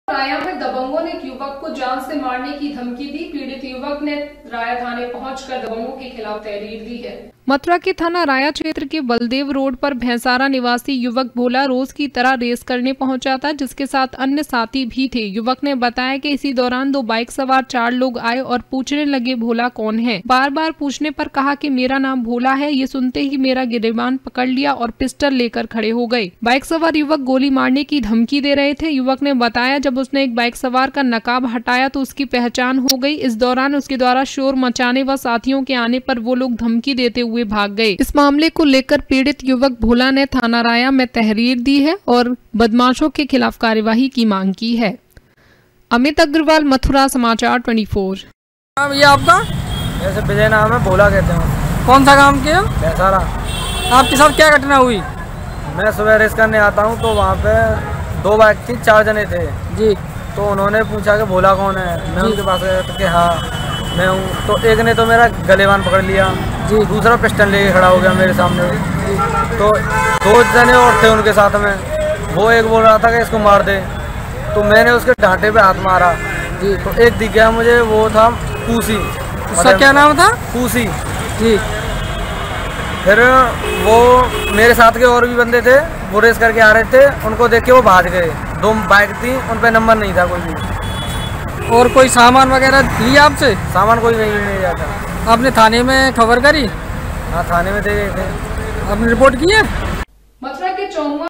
राया में दबंगों ने एक युवक को जान से मारने की धमकी दी। पीड़ित युवक ने राया थाने पहुंचकर दबंगों के खिलाफ तहरीर दी है। मथुरा के थाना राया क्षेत्र के बलदेव रोड पर भैंसारा निवासी युवक भोला रोज की तरह रेस करने पहुंचा था, जिसके साथ अन्य साथी भी थे। युवक ने बताया कि इसी दौरान 2 बाइक सवार 4 लोग आए और पूछने लगे भोला कौन है। बार बार पूछने पर कहा कि मेरा नाम भोला है। ये सुनते ही मेरा गिरेबान पकड़ लिया और पिस्टल लेकर खड़े हो गए। बाइक सवार युवक गोली मारने की धमकी दे रहे थे। युवक ने बताया जब उसने एक बाइक सवार का नकाब हटाया तो उसकी पहचान हो गई। इस दौरान उसके द्वारा शोर मचाने व साथियों के आने पर वो लोग धमकी देते हुए भाग गए। इस मामले को लेकर पीड़ित युवक भोला ने थाना राया में तहरीर दी है और बदमाशों के खिलाफ कार्यवाही की मांग की है। अमित अग्रवाल, मथुरा समाचार 24। ये आपका? जैसे विजय नाम है, भोला कहते हैं। कौन सा काम किया? भैंसारा। आपके साथ क्या घटना हुई? मैं सुबह रेस करने आता हूँ तो वहाँ पे 2 बाइक थी, 4 जने थे जी। तो उन्होंने पूछा कि भोला कौन है। मैं उनके पास गया तो कि हाँ मैं हूँ। तो एक ने तो मेरा गलेबान पकड़ लिया जी, दूसरा पिस्टल लेके खड़ा हो गया मेरे सामने जी। तो 2 जने और थे उनके साथ में। वो एक बोल रहा था कि इसको मार दे, तो मैंने उसके डांटे पे हाथ मारा जी। तो एक दिख गया मुझे, वो था पूसी। उसका क्या नाम था? पूसी जी। फिर वो मेरे साथ के और भी बंदे थे, वो रेस करके आ रहे थे, उनको देख के वो भाग गए। 2 बाइक थी, उन पे नंबर नहीं था कोई भी। और कोई सामान वगैरह लिया आपसे? सामान कोई नहीं जाता। आपने थाने में खबर करी? हाँ, थाने में दे गए थे। आपने रिपोर्ट की है? मथुरा के चौमुआ